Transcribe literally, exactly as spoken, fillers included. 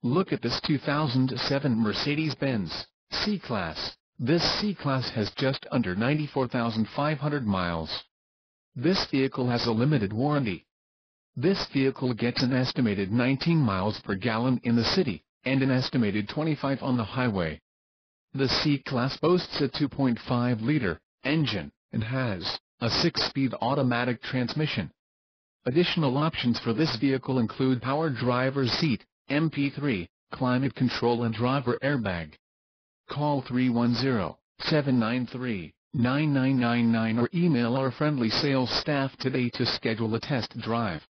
Look at this two thousand seven Mercedes-Benz C-Class. This C-Class has just under ninety-four thousand five hundred miles. This vehicle has a limited warranty. This vehicle gets an estimated nineteen miles per gallon in the city, and an estimated twenty-five on the highway. The C-Class boasts a two point five liter engine, and has a six-speed automatic transmission. Additional options for this vehicle include power driver's seat, M P three, climate control and driver airbag. Call three one zero, seven nine three, nine nine nine nine or email our friendly sales staff today to schedule a test drive.